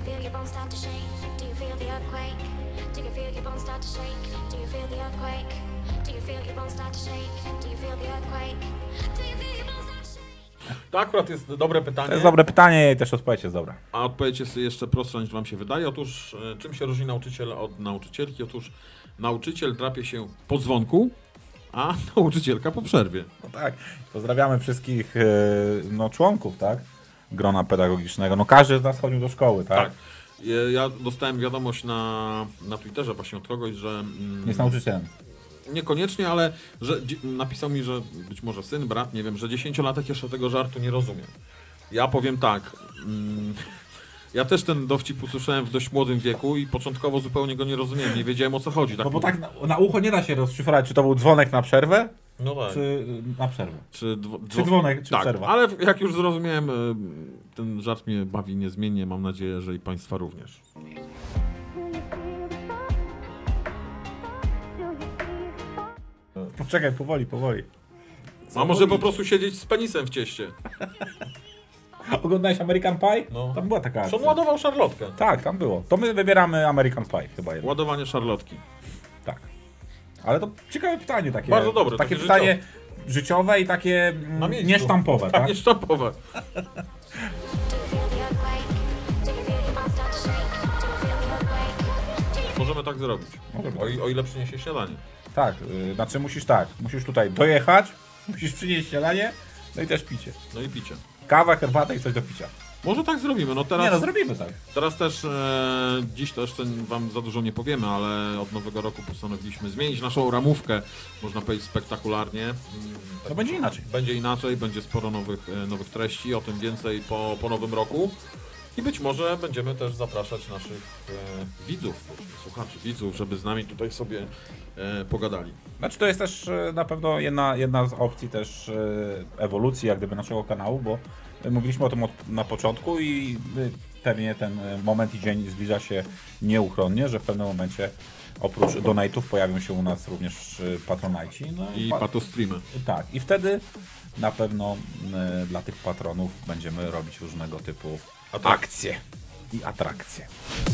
you feel your bones start to shake? Do you feel the earthquake? Do you feel your bones start to shake? Do you feel the earthquake? Do you feel your bones start to shake? Do you feel the earthquake? Do you feel your bones start to shake? To akurat jest dobre pytanie. To jest dobre pytanie i też odpowiedź jest dobra. A odpowiedź jest jeszcze prostsza niż wam się wydaje. Otóż czym się różni nauczyciel od nauczycielki? Otóż nauczyciel drapie się po dzwonku, a nauczycielka po przerwie. No tak, pozdrawiamy wszystkich członków, tak? Grona pedagogicznego. No każdy z nas chodził do szkoły, tak? Tak. Ja dostałem wiadomość na Twitterze właśnie od kogoś, że... Jest nauczycielem. Niekoniecznie, ale że napisał mi, że być może syn, brat, nie wiem, że 10-latek jeszcze tego żartu nie rozumie. Ja powiem tak, ja też ten dowcip usłyszałem w dość młodym wieku i początkowo zupełnie go nie rozumiałem, nie wiedziałem o co chodzi. Tak No bo tak na ucho nie da się rozszyfrować, czy to był dzwonek na przerwę, no tak. czy na przerwę. Czy dzwonek, czy tak, przerwa. ale jak już zrozumiałem, ten żart mnie bawi niezmiennie, mam nadzieję, że i Państwa również. Poczekaj, powoli. A może po prostu siedzieć z penisem w cieście? Oglądałeś American Pie? No. Tam była taka On akcja. ładował szarlotkę. Tak, tam było. To my wybieramy American Pie chyba jednak. Ładowanie szarlotki. Tak. Ale to ciekawe pytanie takie. Bardzo dobre, Takie takie pytanie życiowe i takie Na miejscu. niesztampowe, tak? Nie sztampowe. Do you feel the earthquake? Do you feel your bones start to shake? Do you feel the earthquake? Możemy tak zrobić. O ile przyniesie śniadanie. Tak, znaczy musisz tutaj dojechać, musisz przynieść śniadanie, no i też picie. No i picie. Kawę, herbatę i coś do picia. Może tak zrobimy. No teraz, Nie no, zrobimy tak. teraz też dziś to jeszcze wam za dużo nie powiemy, ale od nowego roku postanowiliśmy zmienić naszą ramówkę, można powiedzieć spektakularnie. To będzie inaczej. Będzie inaczej, będzie sporo nowych treści, o tym więcej po nowym roku. I być może będziemy też zapraszać naszych widzów, słuchaczy, widzów, żeby z nami tutaj sobie pogadali. Znaczy to jest też na pewno jedna z opcji też ewolucji jak gdyby naszego kanału, bo mówiliśmy o tym na początku i pewnie ten moment i dzień zbliża się nieuchronnie, że w pewnym momencie oprócz donate'ów pojawią się u nas również patronajci. No, I patostreamy. tak, i wtedy na pewno dla tych patronów będziemy robić różnego typu akcje i atrakcje.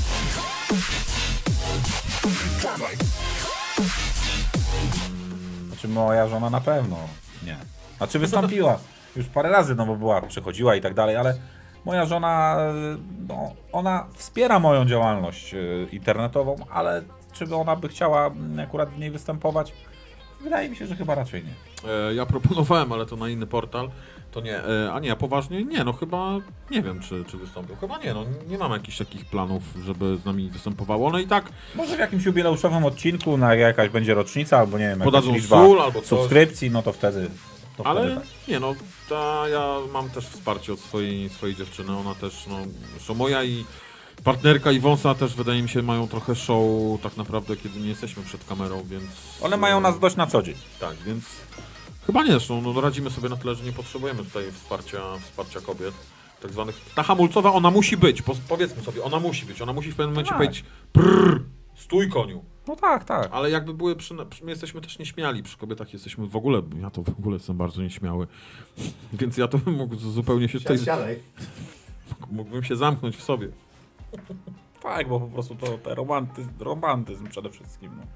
Znaczy moja żona na pewno nie. Znaczy wystąpiła już parę razy, no bo przychodziła i tak dalej, ale moja żona, no, ona wspiera moją działalność internetową, ale czy ona by chciała akurat w niej występować? Wydaje mi się, że chyba raczej nie. Ja proponowałem, ale to na inny portal. To nie. A nie, poważnie? Nie, no chyba nie wiem, czy wystąpił. Chyba nie, no nie mam jakichś takich planów, żeby z nami występowało. No i tak Może w jakimś jubileuszowym odcinku, na jakaś będzie rocznica, albo nie wiem, jakaś podadzą liczba sól albo coś. subskrypcji, no to wtedy. Ale tak. nie no, ja mam też wsparcie od swojej dziewczyny. Ona też, no, zresztą moja i partnerka i wąsa też wydaje mi się mają trochę show tak naprawdę, kiedy nie jesteśmy przed kamerą, więc... One mają nas dość na co dzień. Tak, więc chyba nie, zresztą no, radzimy sobie na tyle, że nie potrzebujemy tutaj wsparcia kobiet. Tak zwanych. Ta hamulcowa, ona musi być, powiedzmy sobie, ona musi być. Ona musi w pewnym momencie Tak. powiedzieć prrr, stój koniu. No tak, tak. Ale jakby były, my jesteśmy też nieśmiali, przy kobietach jesteśmy w ogóle, ja to w ogóle jestem bardzo nieśmiały. Więc ja to bym mógł zupełnie się tutaj... Mógłbym się zamknąć w sobie. Tak, bo po prostu to romantyzm przede wszystkim. No.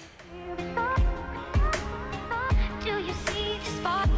Do you see the spot?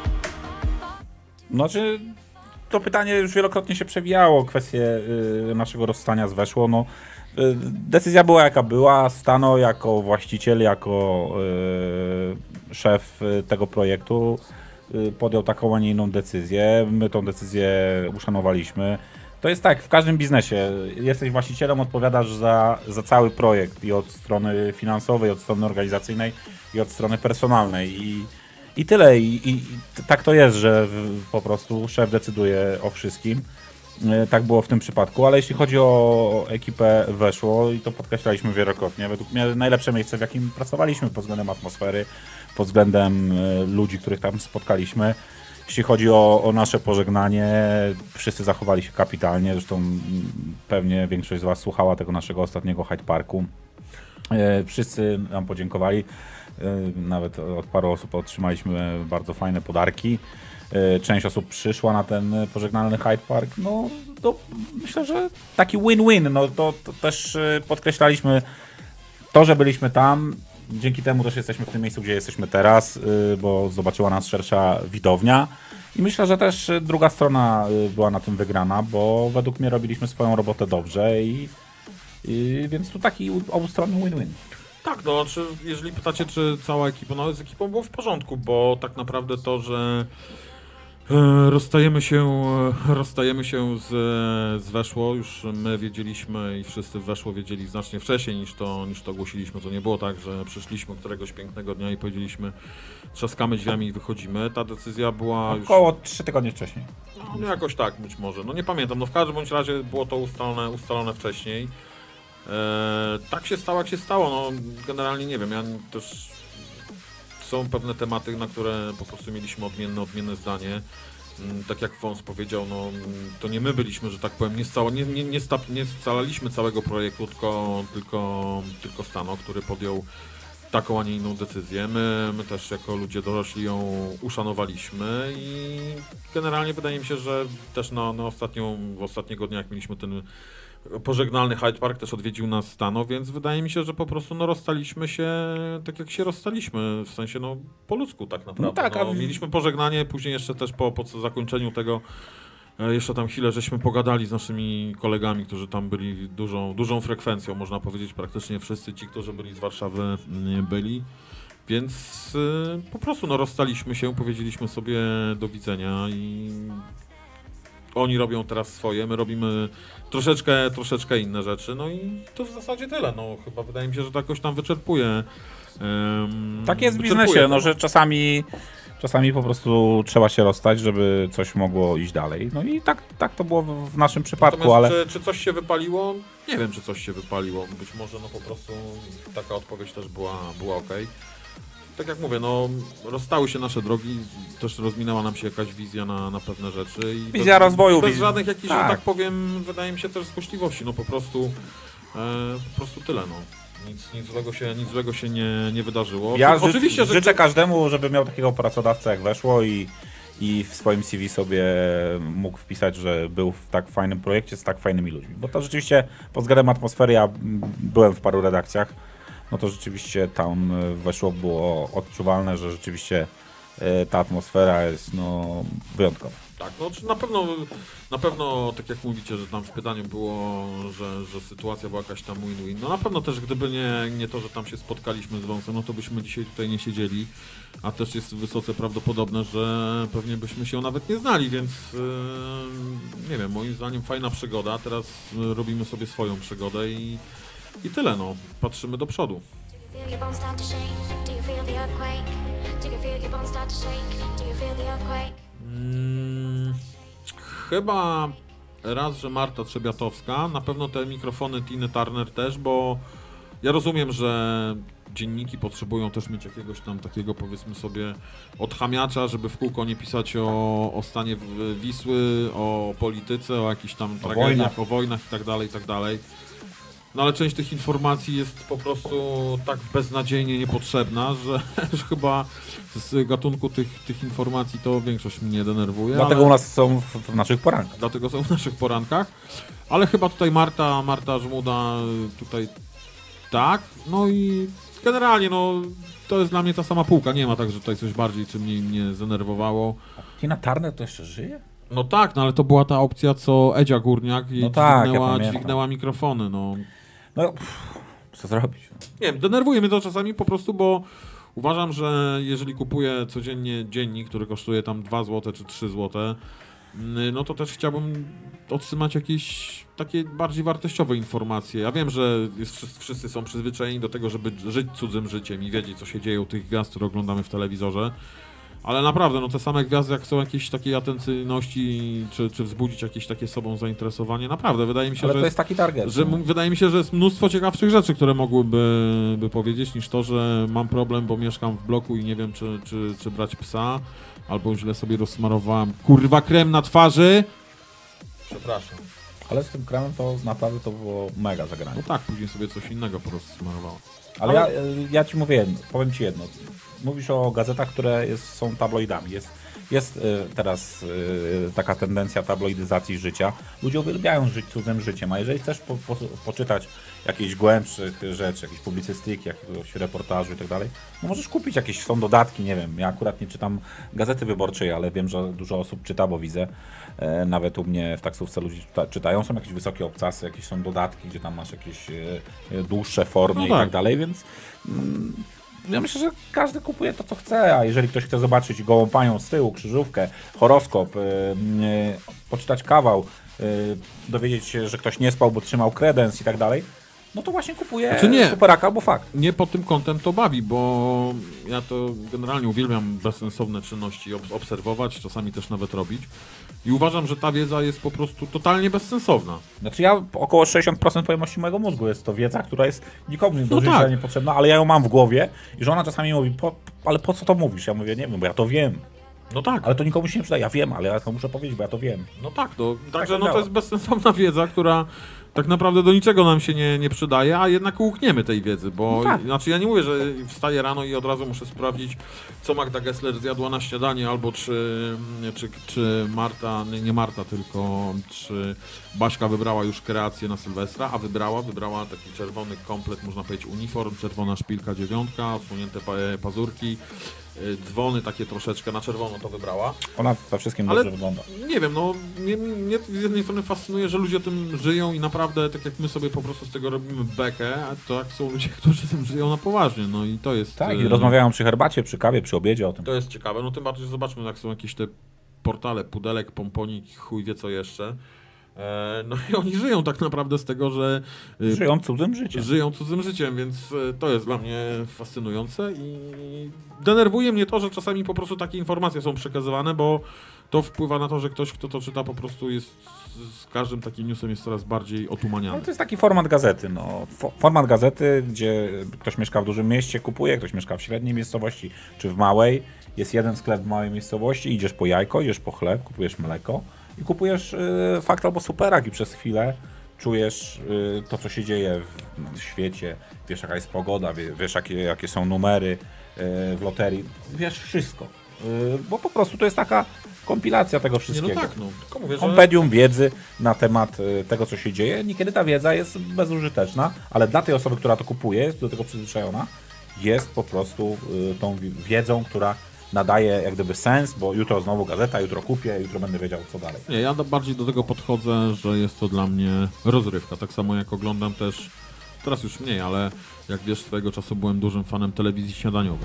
Znaczy, to pytanie już wielokrotnie się przewijało, kwestię naszego rozstania z Weszło. No, decyzja była jaka była, Stano jako właściciel, jako szef tego projektu podjął taką, a nie inną decyzję. My tą decyzję uszanowaliśmy. To jest tak, w każdym biznesie jesteś właścicielem, odpowiadasz za cały projekt i od strony finansowej, od strony organizacyjnej i od strony personalnej. I tyle. I tak to jest, że po prostu szef decyduje o wszystkim. Tak było w tym przypadku, ale jeśli chodzi o ekipę Weszło, i to podkreślaliśmy wielokrotnie, według mnie najlepsze miejsce, w jakim pracowaliśmy pod względem atmosfery, pod względem ludzi, których tam spotkaliśmy. Jeśli chodzi o nasze pożegnanie, wszyscy zachowali się kapitalnie, zresztą pewnie większość z Was słuchała tego naszego ostatniego Hyde Parku. Wszyscy nam podziękowali. Nawet od paru osób otrzymaliśmy bardzo fajne podarki. Część osób przyszła na ten pożegnalny Hyde Park. No to myślę, że taki win-win. No to też podkreślaliśmy to, że byliśmy tam. Dzięki temu też jesteśmy w tym miejscu, gdzie jesteśmy teraz, bo zobaczyła nas szersza widownia. I myślę, że też druga strona była na tym wygrana, bo według mnie robiliśmy swoją robotę dobrze i więc tu taki obustronny win-win. Tak, no, jeżeli pytacie, czy cała ekipa, no z ekipą było w porządku, bo tak naprawdę to, że rozstajemy się z Weszło, już my wiedzieliśmy i wszyscy w Weszło wiedzieli znacznie wcześniej niż to ogłosiliśmy. To nie było tak, że przyszliśmy któregoś pięknego dnia i powiedzieliśmy, trzaskamy drzwiami i wychodzimy. Ta decyzja była już... Około 3 tygodnie wcześniej. No jakoś tak, być może. No nie pamiętam, no w każdym bądź razie było to ustalone wcześniej. Tak się stało, jak się stało. No generalnie nie wiem, ja też... Są pewne tematy, na które po prostu mieliśmy odmienne zdanie. Tak jak Fons powiedział, no to nie my byliśmy, że tak powiem, nie scalaliśmy całego projektu, tylko Stano, który podjął taką, a nie inną decyzję. My też jako ludzie dorośli ją uszanowaliśmy i generalnie wydaje mi się, że też w ostatniego dnia, jak mieliśmy ten pożegnalny Hyde Park, też odwiedził nas Stano, więc wydaje mi się, że po prostu rozstaliśmy się tak jak się rozstaliśmy, w sensie po ludzku tak naprawdę. No tak, mieliśmy pożegnanie, później jeszcze też po zakończeniu tego jeszcze tam chwilę żeśmy pogadali z naszymi kolegami, którzy tam byli dużą frekwencją, można powiedzieć, praktycznie wszyscy ci, którzy byli z Warszawy byli. Więc po prostu rozstaliśmy się, powiedzieliśmy sobie do widzenia i oni robią teraz swoje, my robimy troszeczkę inne rzeczy, no i to w zasadzie tyle, no chyba wydaje mi się, że to jakoś tam wyczerpuje. Tak jest w biznesie, no że czasami po prostu trzeba się rozstać, żeby coś mogło iść dalej. No i tak to było w naszym przypadku, natomiast ale... Czy coś się wypaliło? Nie wiem, czy coś się wypaliło. Być może po prostu taka odpowiedź też była okej. Tak jak mówię, rozstały się nasze drogi, też rozminęła nam się jakaś wizja na pewne rzeczy. I wizja rozwoju. Bez żadnych jakichś, że tak powiem, wydaje mi się też złośliwości, po prostu tyle, Nic złego się nie wydarzyło. Ja oczywiście życzę każdemu, żeby miał takiego pracodawcę jak Weszło i w swoim CV sobie mógł wpisać, że był w tak fajnym projekcie z tak fajnymi ludźmi. Bo to rzeczywiście pod względem atmosfery, ja byłem w paru redakcjach, no to rzeczywiście tam Weszło było odczuwalne, że rzeczywiście ta atmosfera jest wyjątkowa. Tak, na pewno, tak jak mówicie, że tam w pytaniu było, że sytuacja była jakaś tam win-win. No na pewno też, gdyby nie to, że tam się spotkaliśmy z Wąsem, no to byśmy dzisiaj tutaj nie siedzieli, a też jest wysoce prawdopodobne, że pewnie byśmy się nawet nie znali, więc nie wiem, moim zdaniem fajna przygoda. Teraz robimy sobie swoją przygodę i tyle, patrzymy do przodu. Chyba raz, że Marta Trzebiatowska, na pewno te mikrofony Tiny Turner też, bo ja rozumiem, że dzienniki potrzebują też mieć jakiegoś tam takiego, powiedzmy sobie, odchamiacza, żeby w kółko nie pisać o stanie Wisły, o polityce, o jakichś tam tragediach, o wojnach i tak dalej. No ale część tych informacji jest po prostu tak beznadziejnie niepotrzebna, że chyba z gatunku tych informacji to większość mnie denerwuje. Dlatego u nas są w naszych porankach. Dlatego są w naszych porankach. Ale chyba tutaj Marta Żmuda tutaj tak. No i generalnie to jest dla mnie ta sama półka. Nie ma tak, że tutaj coś bardziej czy mniej mnie zdenerwowało. Tina Turner to jeszcze żyje? No tak, ale to była ta opcja, co Edzia Górniak i dźwignęła mikrofony. No co zrobić? Nie wiem, denerwuje mnie to czasami po prostu, bo uważam, że jeżeli kupuję codziennie dziennik, który kosztuje tam 2 zł czy 3 zł, no to też chciałbym otrzymać jakieś takie bardziej wartościowe informacje. Ja wiem, że wszyscy są przyzwyczajeni do tego, żeby żyć cudzym życiem i wiedzieć, co się dzieje u tych gwiazd, które oglądamy w telewizorze. Ale naprawdę, te same gwiazdy, jak są jakieś takiej atencyjności, czy wzbudzić jakieś takie sobą zainteresowanie, naprawdę, wydaje mi się, ale to jest taki target. Wydaje mi się, że jest mnóstwo ciekawszych rzeczy, które mogłyby powiedzieć, niż to, że mam problem, bo mieszkam w bloku i nie wiem, czy brać psa, albo źle sobie rozsmarowałem, kurwa, krem na twarzy. Przepraszam. Ale z tym kremem to naprawdę to było mega zagranie. No tak, później sobie coś innego po prostu smarowało. Ale ja ci mówię jedno, powiem ci jedno. Mówisz o gazetach, które są tabloidami. Jest teraz taka tendencja tabloidyzacji życia. Ludzie uwielbiają żyć cudzym życiem, a jeżeli chcesz poczytać jakieś głębszych rzeczy, jakieś publicystyki, jakiegoś reportażu i tak dalej, no możesz kupić jakieś, są dodatki, nie wiem, ja akurat nie czytam Gazety Wyborczej, ale wiem, że dużo osób czyta, bo widzę, nawet u mnie w taksówce ludzie czytają, są jakieś wysokie obcasy, jakieś są dodatki, gdzie tam masz jakieś dłuższe formy no i tak. tak dalej, więc ja myślę, że każdy kupuje to, co chce, a jeżeli ktoś chce zobaczyć gołą panią z tyłu, krzyżówkę, horoskop, poczytać kawał, dowiedzieć się, że ktoś nie spał, bo trzymał kredens i tak dalej, no to właśnie kupuje Superaka albo Fakt. Nie pod tym kątem to bawi, bo ja to generalnie uwielbiam bezsensowne czynności obserwować, czasami też nawet robić. I uważam, że ta wiedza jest po prostu totalnie bezsensowna. Znaczy ja około 60% pojemności mojego mózgu jest to wiedza, która jest nikomu do życia tak. niepotrzebna, ale ja ją mam w głowie i żona czasami mówi, ale po co to mówisz? Ja mówię, nie wiem, bo ja to wiem. No tak. Ale to nikomu się nie przyda. Ja wiem, ale ja to muszę powiedzieć, bo ja to wiem. No tak, także to to jest bezsensowna wiedza, która tak naprawdę do niczego nam się nie przydaje, a jednak ułkniemy tej wiedzy, bo No tak. znaczy ja nie mówię, że wstaję rano i od razu muszę sprawdzić, co Magda Gessler zjadła na śniadanie, albo czy Marta, nie Marta, tylko czy Baśka wybrała już kreację na Sylwestra, a wybrała taki czerwony komplet, można powiedzieć uniform, czerwona szpilka 9, osłonięte pazurki, dzwony takie troszeczkę na czerwono to wybrała. Ona we wszystkim dobrze wygląda. Nie wiem, no mnie z jednej strony fascynuje, że ludzie tym żyją i naprawdę, tak jak my sobie po prostu z tego robimy bekę, a to jak są ludzie, którzy tym żyją na poważnie, no i to jest... Tak, i rozmawiają przy herbacie, przy kawie, przy obiedzie o tym. To jest ciekawe, no tym bardziej, że zobaczmy, jak są jakieś te portale, Pudelek, Pomponik, chuj wie co jeszcze. No i oni żyją tak naprawdę z tego, że... Żyją cudzym życiem. Żyją cudzym życiem, więc to jest dla mnie fascynujące i denerwuje mnie to, że czasami po prostu takie informacje są przekazywane, bo to wpływa na to, że ktoś, kto to czyta, po prostu jest z każdym takim newsem jest coraz bardziej otumaniany. No to jest taki format gazety. No. Format gazety, gdzie ktoś mieszka w dużym mieście, kupuje, ktoś mieszka w średniej miejscowości czy w małej. Jest jeden sklep w małej miejscowości, idziesz po jajko, idziesz po chleb, kupujesz mleko i kupujesz Fakt albo Superak i przez chwilę czujesz to, co się dzieje w świecie, wiesz jaka jest pogoda, wiesz jakie są numery w loterii, wiesz wszystko. Bo po prostu to jest taka kompilacja tego wszystkiego. Nie, no tak, no. Tylko mówię, że... Kompendium wiedzy na temat tego, co się dzieje. Niekiedy ta wiedza jest bezużyteczna, ale dla tej osoby, która to kupuje, jest do tego przyzwyczajona, jest po prostu tą wiedzą, która nadaje jak gdyby sens, bo jutro znowu gazeta, jutro kupię, jutro będę wiedział, co dalej. Nie, ja bardziej do tego podchodzę, że jest to dla mnie rozrywka. Tak samo jak oglądam też, teraz już mniej, ale jak wiesz, swojego czasu byłem dużym fanem telewizji śniadaniowej.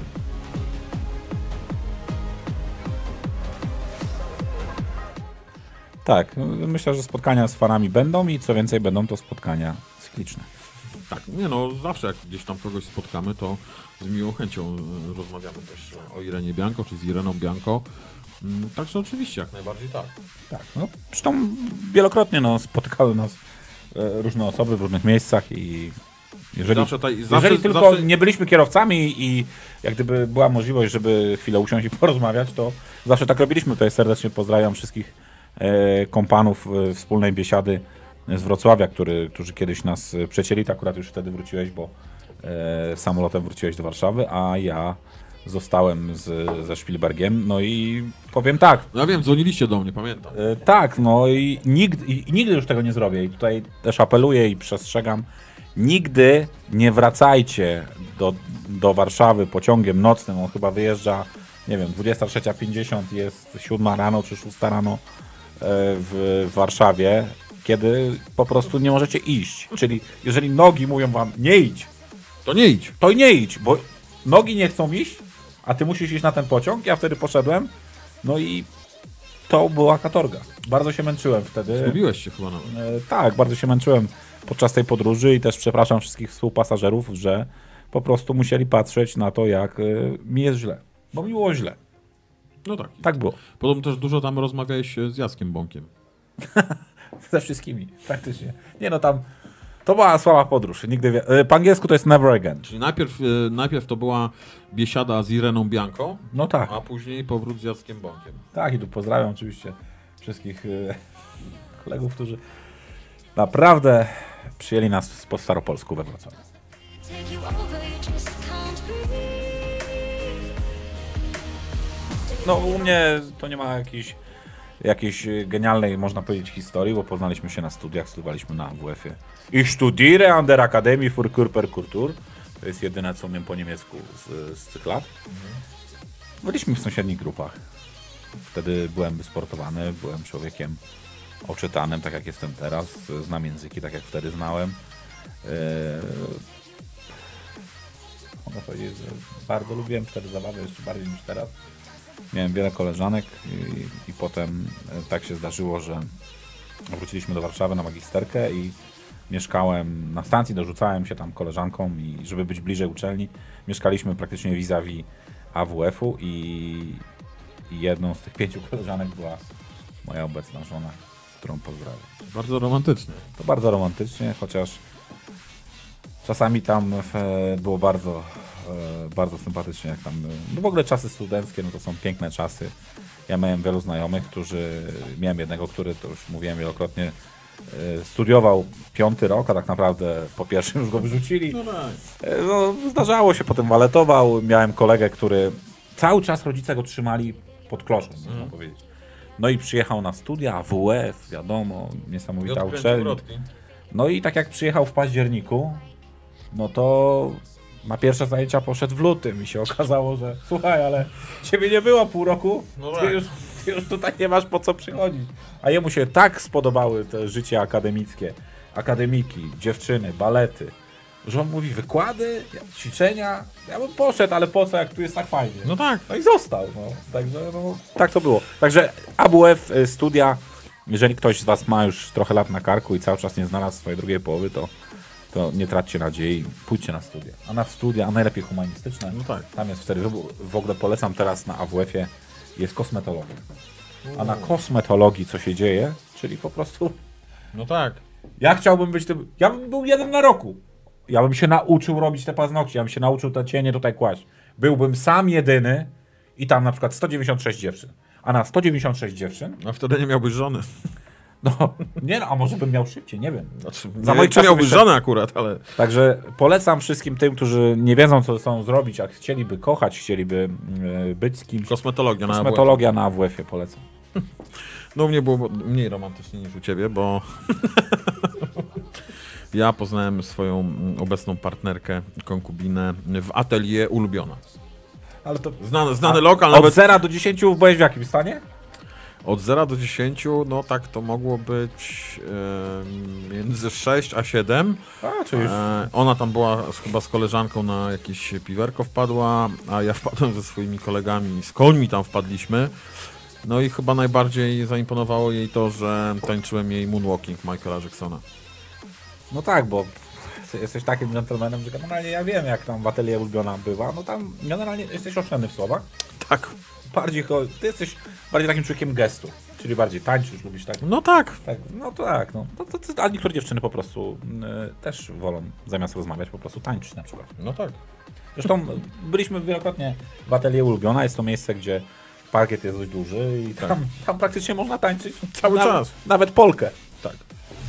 Tak, myślę, że spotkania z fanami będą i co więcej będą to spotkania cykliczne. Tak, nie no, zawsze jak gdzieś tam kogoś spotkamy, to z miłą chęcią rozmawiamy też o Irenie Bianco, czy z Ireną Bianco. Także oczywiście, jak najbardziej tak. Tak, no zresztą wielokrotnie spotykały nas różne osoby w różnych miejscach i jeżeli tylko nie byliśmy kierowcami i jak gdyby była możliwość, żeby chwilę usiąść i porozmawiać, to zawsze tak robiliśmy. Tutaj serdecznie pozdrawiam wszystkich kompanów wspólnej biesiady z Wrocławia, którzy kiedyś nas przecięli. To akurat już wtedy wróciłeś, bo samolotem wróciłeś do Warszawy, a ja zostałem ze Spielbergiem. No i powiem tak. No ja wiem, dzwoniliście do mnie, pamiętam. Tak, no i nigdy już tego nie zrobię. I tutaj też apeluję i przestrzegam. Nigdy nie wracajcie do Warszawy pociągiem nocnym. On chyba wyjeżdża, nie wiem, 23:50, jest 7 rano czy 6 rano w Warszawie, kiedy po prostu nie możecie iść. Czyli jeżeli nogi mówią wam nie idź, to nie idź. To nie idź, bo nogi nie chcą iść, a ty musisz iść na ten pociąg. Ja wtedy poszedłem, no i to była katorga. Bardzo się męczyłem wtedy. Zgubiłeś się chyba nawet. Tak, bardzo się męczyłem podczas tej podróży i też przepraszam wszystkich współpasażerów, że po prostu musieli patrzeć na to, jak mi jest źle. Bo mi było źle. No tak. Tak było. Podobno też dużo tam rozmawiałeś z Jackiem Bąkiem. Ze wszystkimi, praktycznie. Nie no, tam to była słaba podróż. Nigdy po angielsku to jest never again. Czyli najpierw to była biesiada z Ireną Bianco, no tak. A później powrót z Jackiem Bąkiem. Tak, i tu pozdrawiam oczywiście wszystkich kolegów, którzy Naprawdę przyjęli nas po staropolsku we Wrocławiu. Take you over, you just can't breathe. No u mnie to nie ma jakiejś genialnej, można powiedzieć, historii, bo poznaliśmy się na studiach, studiowaliśmy na AWF-ie. Ich studiere an der Akademie für Körperkultur. To jest jedyne, co umiem po niemiecku z tych lat. Byliśmy w sąsiednich grupach. Wtedy byłem wysportowany, byłem człowiekiem oczytanym, tak jak jestem teraz. Znam języki, tak jak wtedy znałem. Mogę powiedzieć, że bardzo lubiłem wtedy zabawę, jeszcze bardziej niż teraz. Miałem wiele koleżanek i potem tak się zdarzyło, że wróciliśmy do Warszawy na magisterkę i mieszkałem na stacji, dorzucałem się tam koleżankom i żeby być bliżej uczelni, mieszkaliśmy praktycznie vis-a-vis AWF-u i jedną z tych 5 koleżanek była moja obecna żona, którą pozdrawiam. Bardzo romantycznie. To bardzo romantycznie, chociaż czasami tam było bardzo sympatycznie, jak tam, no w ogóle czasy studenckie, no to są piękne czasy. Ja miałem wielu znajomych, miałem jednego, który, to już mówiłem wielokrotnie, studiował 5. rok, a tak naprawdę po pierwszym już go wyrzucili. No, zdarzało się, potem waletował. Miałem kolegę, który cały czas rodzice go trzymali pod kloszem, można powiedzieć. No i przyjechał na studia, AWF, wiadomo, niesamowita uczelnia. No i tak jak przyjechał w październiku, no to na pierwsze zajęcia poszedł w lutym i się okazało, że słuchaj, ale ciebie nie było pół roku, ty już tutaj nie masz po co przychodzić. A jemu się tak spodobały te życie akademickie, akademiki, dziewczyny, balety, że on mówi wykłady, ćwiczenia, ja bym poszedł, ale po co, jak tu jest tak fajnie. No tak. No i został, no. Także no, tak to było. Także AWF, studia, jeżeli ktoś z was ma już trochę lat na karku i cały czas nie znalazł swojej drugiej połowy, to nie traćcie nadziei, pójdźcie na studia. A najlepiej humanistyczne. No tak. Tam jest wtedy wybór. W ogóle polecam teraz na AWF-ie jest kosmetologia. A na kosmetologii co się dzieje, czyli po prostu... No tak. Ja chciałbym być tym... Ja bym był 1 na roku. Ja bym się nauczył robić te paznokcie, ja bym się nauczył te cienie tutaj kłaść. Byłbym sam jedyny i tam na przykład 196 dziewczyn. A na 196 dziewczyn... A wtedy nie miałbyś żony. No, nie no, a może bym miał szybciej, nie wiem. Znaczy, Za nie moich czy czasów miałbyś jeszcze- żonę akurat, ale... Także polecam wszystkim tym, którzy nie wiedzą, co ze sobą zrobić, a chcieliby kochać, chcieliby być z kimś. Kosmetologia na Kosmetologia na AWF-ie polecam. No u mnie było mniej romantycznie niż u ciebie, bo ja poznałem swoją obecną partnerkę, konkubinę w atelier Ulubiona. Ale to Znany lokal, od nawet 0 do 10 byłeś w jakim stanie? od 0 do 10, no tak to mogło być między 6 a 7. A, czy już... Ona tam była chyba z koleżanką na jakieś piwerko wpadła, a ja wpadłem ze swoimi kolegami, z końmi tam wpadliśmy. No i chyba najbardziej zaimponowało jej to, że tańczyłem jej moonwalking Michaela Jacksona. No tak, bo jesteś takim gentlemanem, że generalnie ja wiem, jak tam w atelier Ulubiona bywa. No tam generalnie jesteś oszczędny w słowach. Tak. Ty jesteś bardziej takim człowiekiem gestu. Czyli bardziej tańczysz, lubisz tak. No tak. Tak, no tak, no. A niektóre dziewczyny po prostu też wolą zamiast rozmawiać po prostu tańczyć na przykład. No tak. Zresztą byliśmy wielokrotnie w atelier Ulubiona. Jest to miejsce, gdzie parkiet jest dość duży i tam praktycznie można tańczyć Cały czas. Nawet polkę. Tak.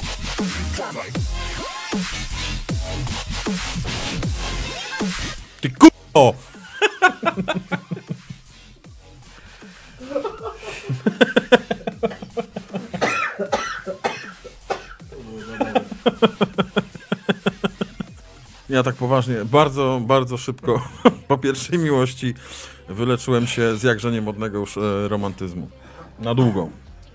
Ty k***o! Ja tak poważnie, bardzo, bardzo szybko po pierwszej miłości wyleczyłem się z jakże niemodnego już romantyzmu. Na długo.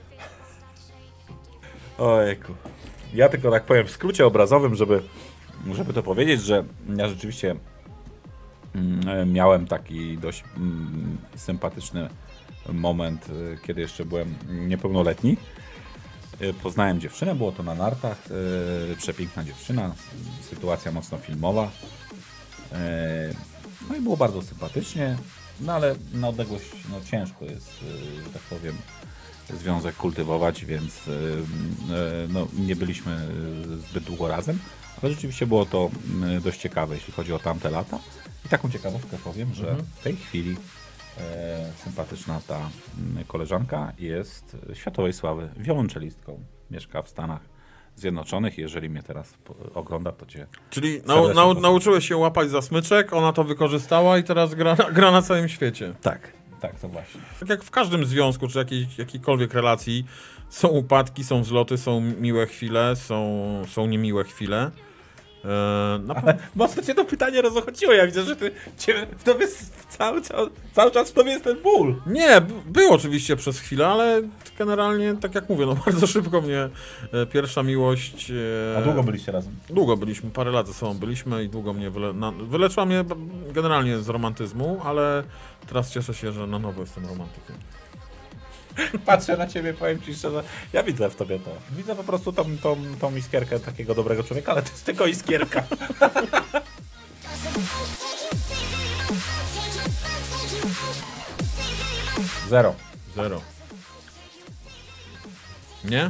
Ojejku. Ja tylko tak powiem w skrócie obrazowym, żeby to powiedzieć, że ja rzeczywiście miałem taki dość sympatyczny moment, kiedy jeszcze byłem niepełnoletni. Poznałem dziewczynę, było to na nartach, przepiękna dziewczyna, sytuacja mocno filmowa. No i było bardzo sympatycznie, no ale na odległość ciężko jest, że tak powiem, związek kultywować, więc no, nie byliśmy zbyt długo razem, ale rzeczywiście było to dość ciekawe, jeśli chodzi o tamte lata. I taką ciekawostkę powiem, że w tej chwili sympatyczna ta koleżanka jest światowej sławy wiolonczelistką. Mieszka w Stanach Zjednoczonych. Jeżeli mnie teraz ogląda, to cię... Czyli serdecznie nauczyłeś się łapać za smyczek, ona to wykorzystała i teraz gra na całym świecie. Tak, to właśnie. Tak jak w każdym związku, czy jakiejkolwiek relacji, są upadki, są wzloty, są miłe chwile, są niemiłe chwile. Ale mocno cię to pytanie rozochodziło. Ja widzę, że w tobie cały czas w tobie jest ten ból. Nie, był oczywiście przez chwilę, ale generalnie, tak jak mówię, no bardzo szybko mnie pierwsza miłość... A długo byliście razem? Długo byliśmy, parę lat ze sobą byliśmy i długo mnie wyleczyła mnie generalnie z romantyzmu, ale teraz cieszę się, że na nowo jestem romantykiem. Patrzę na ciebie, powiem ci szczerze, ja widzę w tobie to. Widzę po prostu tą iskierkę takiego dobrego człowieka, ale to jest tylko iskierka. Zero. Nie?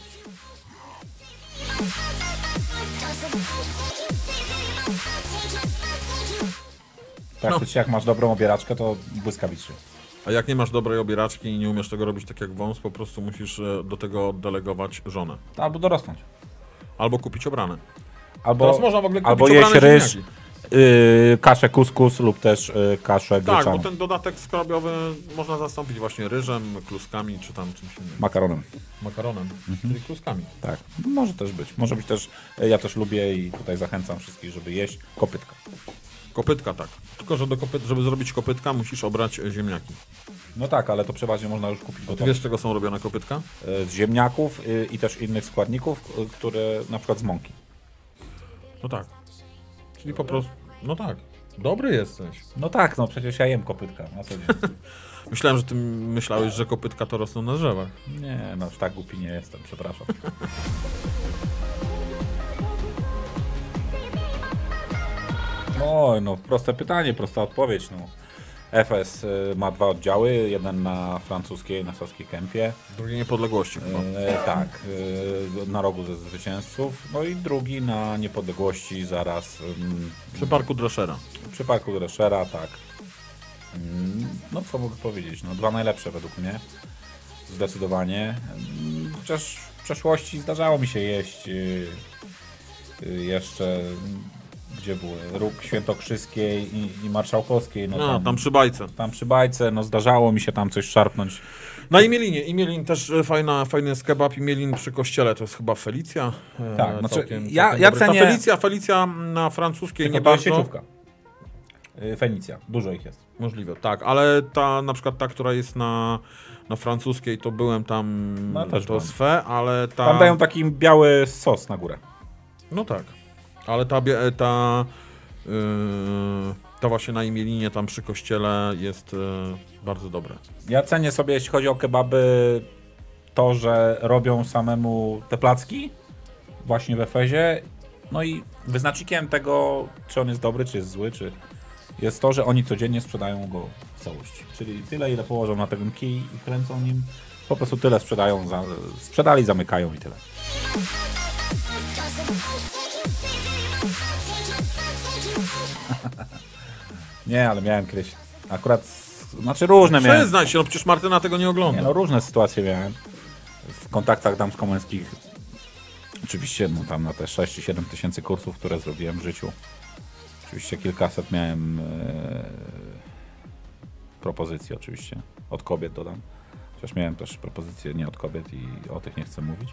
Tak, No. jak masz dobrą obieraczkę, to błyskawicznie. A jak nie masz dobrej obieraczki i nie umiesz tego robić tak jak wąs, po prostu musisz do tego oddelegować żonę. Albo dorosnąć. Albo kupić obrane. Albo, Teraz można w ogóle kupić albo jeść obrane ryż, ziemniaki. kaszę kuskus lub też kaszę Tak, gryczaną. bo ten dodatek skrobiowy można zastąpić właśnie ryżem, kluskami czy tam czymś innym. Makaronem. Makaronem, czyli kluskami. Tak, może też być. Może być też, ja też lubię i tutaj zachęcam wszystkich, żeby jeść kopytka. Kopytka, tak. Tylko, że żeby zrobić kopytka, musisz obrać ziemniaki. No tak, ale to przeważnie można już kupić Ty gotowe. wiesz, z czego są robione kopytka? Z ziemniaków i też innych składników, które na przykład z mąki. No tak. Czyli po prostu... No tak. Dobry jesteś. No tak, no przecież ja jem kopytka na co dzień. Myślałem, że ty myślałeś, że kopytka to rosną na drzewach. Nie, no już tak głupi nie jestem, przepraszam. No, proste pytanie, prosta odpowiedź. No. FS ma 2 oddziały, jeden na francuskiej, na Saskiej Kępie. Drugie niepodległości chyba. Tak, na rogu ze zwycięzców. No i drugi na niepodległości zaraz Przy parku Dreschera. przy parku Dreschera, tak. No co mogę powiedzieć, no 2 najlepsze według mnie. Zdecydowanie. Chociaż w przeszłości zdarzało mi się jeść jeszcze, gdzie były, Róg Świętokrzyskiej i Marszałkowskiej. No tam przy bajce. Tam przy bajce, no zdarzało mi się tam coś szarpnąć. Na Imielinie. Imielin też fajny jest kebab. Imielin przy kościele to jest chyba Felicja. Tak, znaczy, całkiem ja dobry. cenię... Ta Felicja na francuskiej Tylko nie to jest bardzo. sieciówka. Fenicja, dużo ich jest. Możliwe, tak, ale ta na przykład ta, która jest na francuskiej, to byłem tam, No, też to byłem. swe, ale ta... Tam dają taki biały sos na górę. No tak, ale ta właśnie na Imielinie, tam przy kościele jest bardzo dobre. Ja cenię sobie, jeśli chodzi o kebaby, to, że robią samemu te placki właśnie w Efezie. No i wyznacznikiem tego, czy on jest dobry, czy jest zły, czy jest to, że oni codziennie sprzedają go w całości. Czyli tyle, ile położą na ten kij i kręcą nim, po prostu tyle sprzedają, sprzedali, zamykają i tyle. Nie, ale miałem kiedyś akurat, znaczy różne miałem. Przyznaj się, no przecież Martyna tego nie ogląda. Nie, no różne sytuacje miałem w kontaktach damsko-męskich. Oczywiście no, tam na te 6 czy 7 tysięcy kursów, które zrobiłem w życiu. Oczywiście kilkaset miałem propozycji oczywiście. Od kobiet dodam. Chociaż miałem też propozycje nie od kobiet i o tych nie chcę mówić.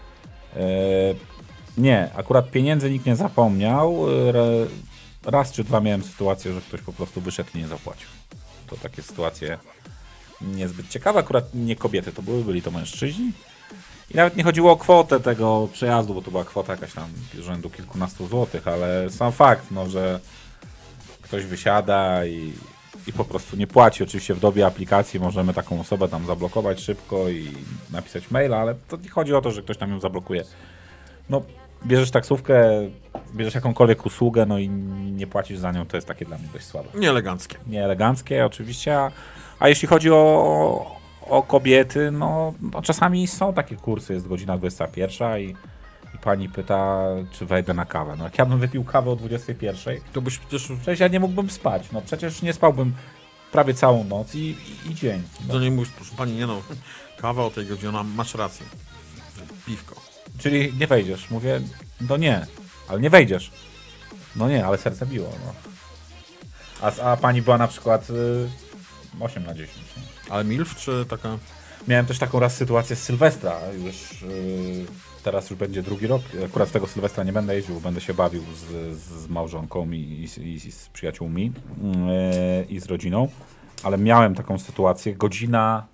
Nie, akurat pieniędzy nikt nie zapomniał. Raz czy dwa miałem sytuację, że ktoś po prostu wyszedł i nie zapłacił. To takie sytuacje niezbyt ciekawe. Akurat nie kobiety to byli to mężczyźni. I nawet nie chodziło o kwotę tego przejazdu, bo to była kwota jakaś tam rzędu kilkunastu złotych, ale sam fakt, no, że ktoś wysiada i po prostu nie płaci. Oczywiście w dobie aplikacji możemy taką osobę tam zablokować szybko i napisać maila, ale to nie chodzi o to, że ktoś tam ją zablokuje. No, bierzesz taksówkę, bierzesz jakąkolwiek usługę, no i nie płacisz za nią, to jest takie dla mnie dość słabe. Nieeleganckie. Nieeleganckie oczywiście, a jeśli chodzi o kobiety, no czasami są takie kursy, jest godzina 21 i pani pyta, czy wejdę na kawę. No jak ja bym wypił kawę o 21, To byś przecież... przecież ja nie mógłbym spać, no przecież nie spałbym prawie całą noc i dzień. No. To nie mówisz, proszę pani, nie no, kawa o tej godzinie, masz rację. Piwko. czyli nie wejdziesz. Mówię, no nie, ale nie wejdziesz. No nie, ale serce biło. No. A pani była na przykład 8 na 10. Nie? Ale milf czy taka... Miałem też taką raz sytuację z Sylwestra. Teraz już będzie drugi rok. Akurat z tego Sylwestra nie będę jeździł, będę się bawił z małżonką i z przyjaciółmi i z rodziną. Ale miałem taką sytuację. Godzina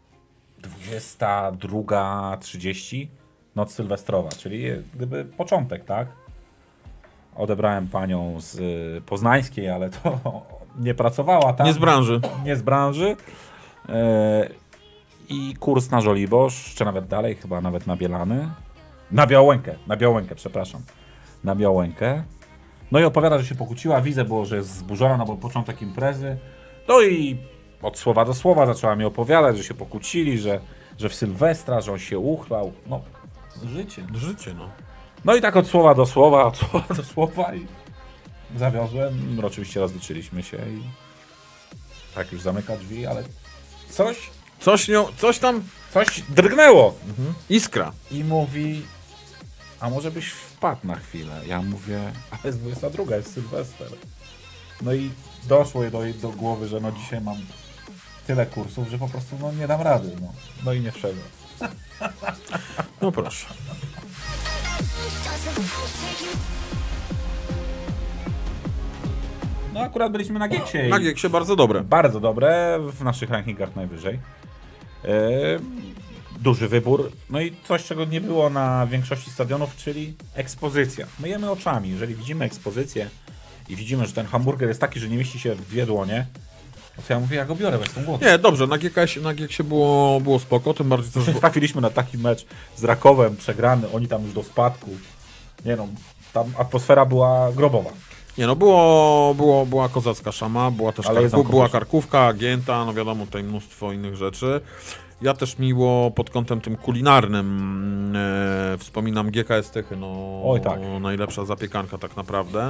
22:30, noc sylwestrowa, czyli gdyby początek, tak? Odebrałem panią z poznańskiej, ale to nie pracowała tam. Nie z branży. Nie z branży. I kurs na Żoliborz, czy nawet dalej, chyba nawet na Bielany. Na Białękę, przepraszam. Na Białękę. No i opowiada, że się pokłóciła. Widzę było, że jest zburzona, no bo początek imprezy. No i od słowa do słowa zaczęła mi opowiadać, że się pokłócili, że w Sylwestra, że on się uchlał. No, życie. No. No i tak od słowa do słowa i zawiozłem. Oczywiście rozliczyliśmy się i tak już zamyka drzwi, ale Coś tam... coś drgnęło. Iskra. I mówi, a może byś wpadł na chwilę? Ja mówię, ale jest 22, jest Sylwester. No i doszło jej do głowy, że no dzisiaj mam tyle kursów, że po prostu no nie dam rady. No i nie wszedłem. No proszę. No akurat byliśmy na Gieksie. Na Gieksie bardzo dobre. Bardzo dobre, w naszych rankingach najwyżej. Duży wybór. No i coś, czego nie było na większości stadionów, czyli ekspozycja. Myjemy oczami. Jeżeli widzimy ekspozycję i widzimy, że ten hamburger jest taki, że nie mieści się w 2 dłonie, no to ja mówię, ja go biorę, bez tą głową. Nie, dobrze, na Gieksie było spoko, tym bardziej też... Trafiliśmy na taki mecz z Rakowem, przegrany, oni tam już do spadku. Nie no, tam atmosfera była grobowa. Nie no, była kozacka szama, była też była karkówka, gięta, no wiadomo, tutaj mnóstwo innych rzeczy. Ja też miło pod kątem tym kulinarnym wspominam GKS Tychy, no oj, tak. Najlepsza zapiekanka tak naprawdę.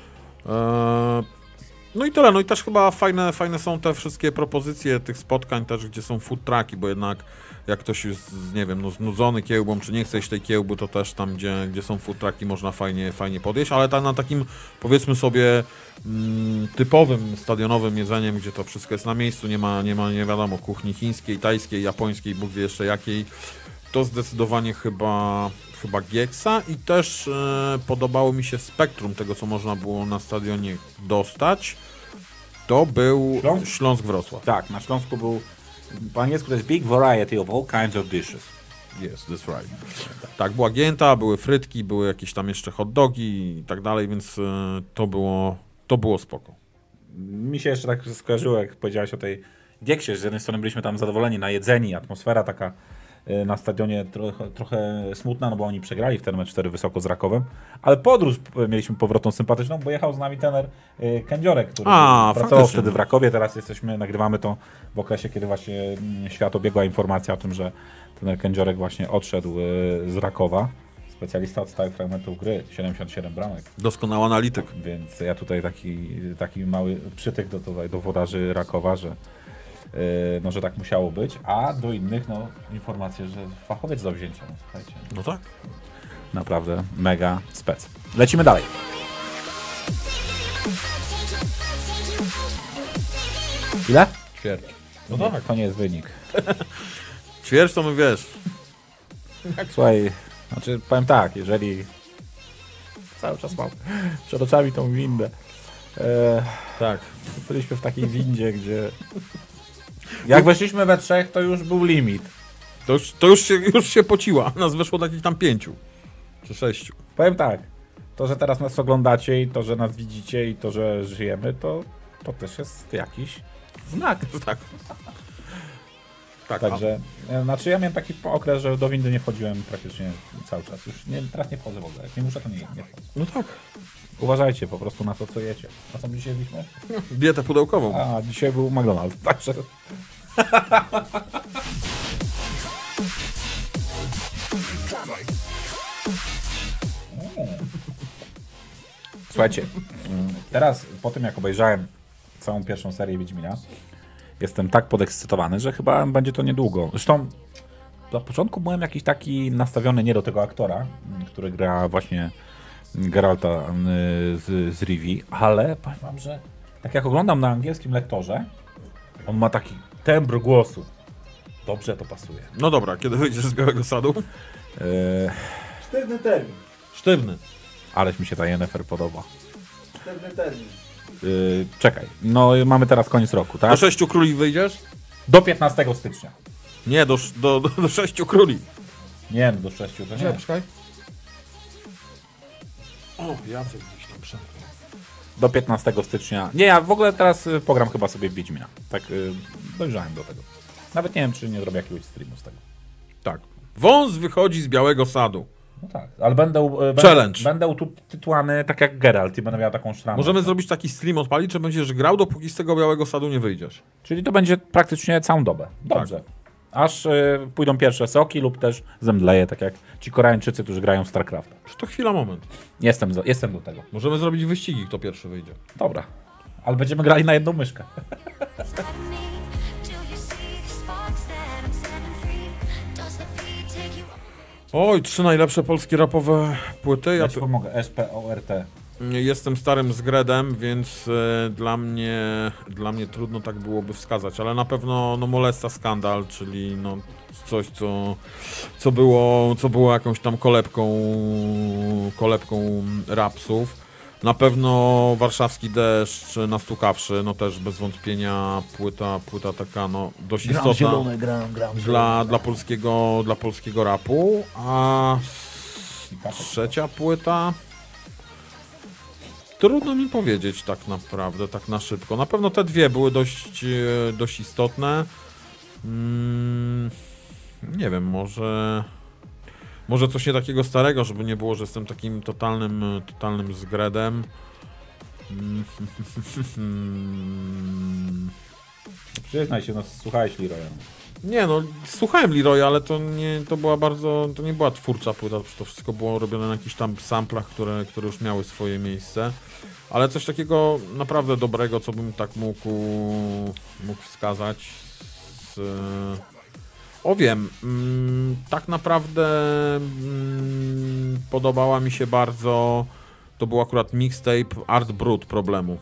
No i tyle, no i też chyba fajne są te wszystkie propozycje tych spotkań też, gdzie są food trucki, bo jednak jak ktoś jest, nie wiem, no znudzony kiełbą, czy nie chce jeść tej kiełby, to też tam, gdzie są food trucki, można fajnie podjeść, ale na takim, powiedzmy sobie, typowym, stadionowym jedzeniem, gdzie to wszystko jest na miejscu, nie wiadomo, kuchni chińskiej, tajskiej, japońskiej, Bóg wie jeszcze jakiej, to zdecydowanie chyba Gieksa i też podobało mi się spektrum tego, co można było na stadionie dostać. To był Śląsk-Wrocław. Tak, na Śląsku był, po angielsku to jest big variety of all kinds of dishes. Yes, that's right. Tak, była gięta, były frytki, były jakieś tam jeszcze hot dogi i tak dalej, więc to było spoko. Mi się jeszcze tak skojarzyło, jak powiedziałeś o tej Gieksie, że z jednej strony byliśmy tam zadowoleni, najedzeni, atmosfera taka na stadionie trochę smutna, no bo oni przegrali w ten mecz 4 wysoko z Rakowem, ale podróż mieliśmy powrotną sympatyczną, bo jechał z nami trener Kędziorek, który pracował wtedy w Rakowie, teraz nagrywamy to w okresie, kiedy właśnie świat obiegła informacja o tym, że trener Kędziorek właśnie odszedł z Rakowa, specjalista od stałych fragmentów gry, 77 bramek. Doskonały analityk. Więc ja tutaj taki mały przytyk do włodarzy Rakowa, że tak musiało być, a do innych informacje, że fachowiec do wzięcia. No, słuchajcie. No tak. Naprawdę mega spec. Lecimy dalej. Ile? Ćwierć. No tak, to nie jest wynik. Ćwierć to my wiesz. Słuchaj, znaczy powiem tak, jeżeli cały czas mam przed oczami tą windę. Tak. Byliśmy w takiej windzie, gdzie jak weszliśmy we 3, to już był limit. To już się pociła. Nas weszło takich tam 5 czy 6. Powiem tak, to, że teraz nas oglądacie i to, że nas widzicie i to, że żyjemy, to też jest jakiś znak. Tak. Tak, także, znaczy ja miałem taki okres, że do windy nie wchodziłem praktycznie cały czas. Już teraz nie wchodzę w ogóle. Jak nie muszę, to nie wchodzę. No tak. Uważajcie po prostu na to, co jecie. A co dzisiaj jedliśmy? Dietę pudełkową. A, dzisiaj był McDonald's. Także... Słuchajcie, teraz po tym jak obejrzałem całą pierwszą serię Wiedźmina, jestem tak podekscytowany, że chyba będzie to niedługo. Zresztą na początku byłem jakiś taki nastawiony nie do tego aktora, który gra właśnie Geralta z Rivii, ale powiem wam, że tak jak oglądam na angielskim lektorze, on ma taki tembr głosu. Dobrze to pasuje. No dobra, kiedy wyjdziesz z Białego Sadu? Sztywny termin. Sztywny. Aleś mi się ta Yennefer podoba. Sztywny termin. Czekaj, no mamy teraz koniec roku, tak? Do 6 króli wyjdziesz? Do 15 stycznia. Nie, do 6 króli. Nie, do 6 to nie. Poczekaj. O, Jacek gdzieś tam przemknął. Do 15 stycznia. Nie, ja w ogóle teraz pogram chyba sobie w Wiedźmina. Tak dojrzałem do tego. Nawet nie wiem, czy nie zrobię jakiegoś streamu z tego. Tak. Wąs wychodzi z Białego Sadu. No tak, ale będę Challenge. Będę utytułowany tak jak Geralt i będę miał taką szramę. Możemy zrobić taki stream, odpalić, czy będziesz grał, dopóki z tego Białego Sadu nie wyjdziesz. Czyli to będzie praktycznie całą dobę. Dobrze. Tak. Aż pójdą pierwsze soki lub też zemdleję, tak jak ci Koreańczycy, którzy grają w StarCrafta. Czy to chwila, moment. Jestem do tego. Możemy zrobić wyścigi, kto pierwszy wyjdzie. Dobra. Ale będziemy grali na jedną myszkę. Stop me. Do you see the sparks that I'm setting free? Does the beat take you? Oj, 3 najlepsze polskie rapowe płyty. Ja ci pomogę. SPORT. Jestem starym zgredem, więc dla mnie trudno tak byłoby wskazać, ale na pewno no, Molesta Skandal, czyli no, coś, co było jakąś tam kolebką rapsów. Na pewno Warszawski Deszcz Nastukawszy, no też bez wątpienia płyta taka no, dość istotna dla polskiego rapu, a trzecia płyta trudno mi powiedzieć tak naprawdę, tak na szybko. Na pewno te dwie były dość istotne. Nie wiem, może coś nie takiego starego, żeby nie było, że jestem takim totalnym zgredem. Przyznaj się, no słuchałeś Leroya. Nie no, słuchałem Leroya, ale to nie była twórcza płyta, to wszystko było robione na jakichś tam samplach, które już miały swoje miejsce. Ale coś takiego naprawdę dobrego, co bym tak mógł wskazać. Wiem, tak naprawdę podobała mi się bardzo, to był akurat mixtape Art Brut Problemu.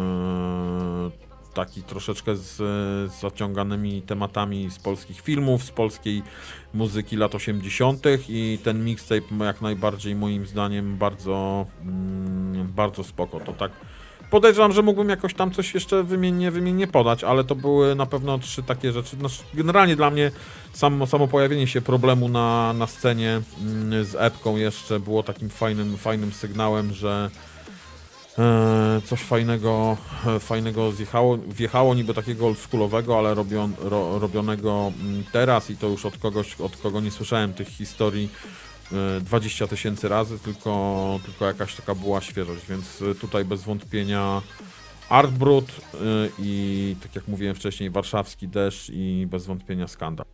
Taki troszeczkę z zaciąganymi tematami z polskich filmów, z polskiej muzyki lat 80. i ten mixtape jak najbardziej moim zdaniem bardzo spoko. To tak podejrzewam, że mógłbym jakoś tam coś jeszcze wymiennie podać, ale to były na pewno 3 takie rzeczy. No, generalnie dla mnie samo pojawienie się Problemu na scenie z epką jeszcze było takim fajnym sygnałem, że coś fajnego wjechało niby takiego oldschoolowego, ale robionego teraz i to już od kogo nie słyszałem tych historii 20 000 razy, tylko jakaś taka była świeżość, więc tutaj bez wątpienia Art Brut i tak jak mówiłem wcześniej Warszawski Deszcz i bez wątpienia Skandal.